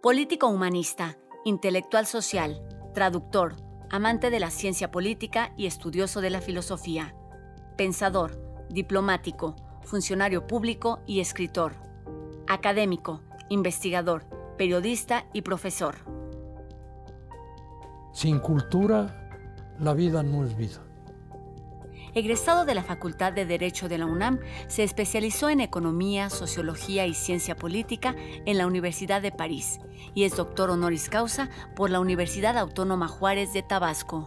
Político humanista, intelectual social, traductor, amante de la ciencia política y estudioso de la filosofía. Pensador, diplomático, funcionario público y escritor. Académico, investigador, periodista y profesor. Sin cultura, la vida no es vida. Egresado de la Facultad de Derecho de la UNAM, se especializó en Economía, Sociología y Ciencia Política en la Universidad de París y es doctor honoris causa por la Universidad Autónoma Juárez de Tabasco.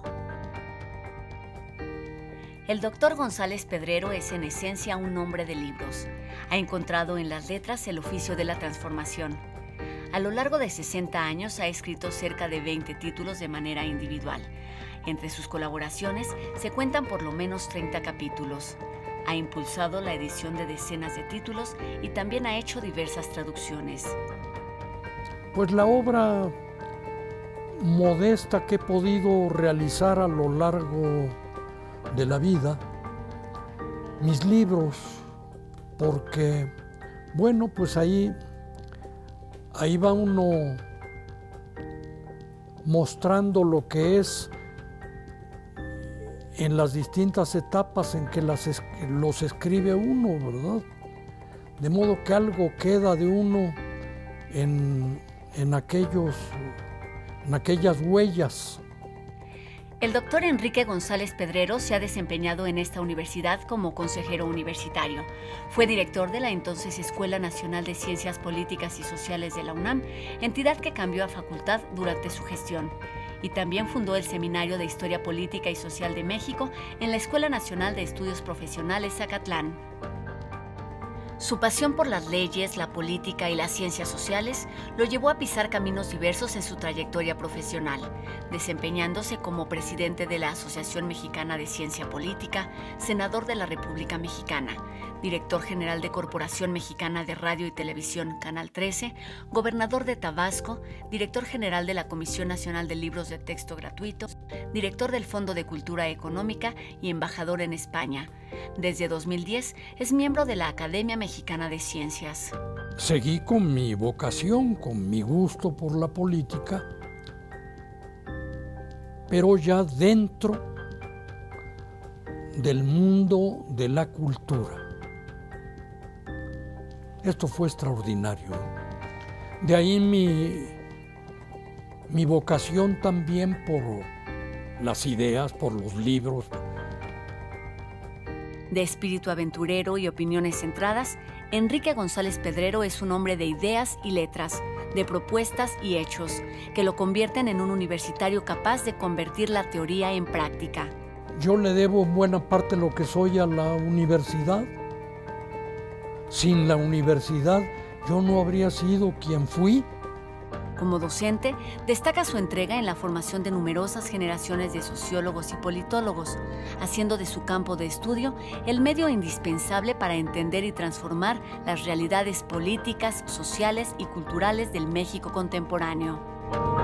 El doctor González Pedrero es en esencia un hombre de libros. Ha encontrado en las letras el oficio de la transformación. A lo largo de 60 años ha escrito cerca de 20 títulos de manera individual. Entre sus colaboraciones se cuentan por lo menos 30 capítulos. Ha impulsado la edición de decenas de títulos y también ha hecho diversas traducciones. Pues la obra modesta que he podido realizar a lo largo de la vida, mis libros, porque, bueno, pues ahí va uno mostrando lo que es en las distintas etapas en que los escribe uno, ¿verdad? De modo que algo queda de uno en aquellas huellas. El doctor Enrique González Pedrero se ha desempeñado en esta universidad como consejero universitario. Fue director de la entonces Escuela Nacional de Ciencias Políticas y Sociales de la UNAM, entidad que cambió a facultad durante su gestión. Y también fundó el Seminario de Historia Política y Social de México en la Escuela Nacional de Estudios Profesionales Zacatlán. Su pasión por las leyes, la política y las ciencias sociales lo llevó a pisar caminos diversos en su trayectoria profesional, desempeñándose como presidente de la Asociación Mexicana de Ciencia Política, senador de la República Mexicana, director general de Corporación Mexicana de Radio y Televisión, Canal 13, gobernador de Tabasco, director general de la Comisión Nacional de Libros de Texto Gratuitos, director del Fondo de Cultura Económica y embajador en España. Desde 2010 es miembro de la Academia Mexicana de Ciencias. Seguí con mi vocación, con mi gusto por la política, pero ya dentro del mundo de la cultura. Esto fue extraordinario. De ahí mi vocación también por las ideas, por los libros. De espíritu aventurero y opiniones centradas, Enrique González Pedrero es un hombre de ideas y letras, de propuestas y hechos, que lo convierten en un universitario capaz de convertir la teoría en práctica. Yo le debo buena parte de lo que soy a la universidad. Sin la universidad, yo no habría sido quien fui. Como docente, destaca su entrega en la formación de numerosas generaciones de sociólogos y politólogos, haciendo de su campo de estudio el medio indispensable para entender y transformar las realidades políticas, sociales y culturales del México contemporáneo.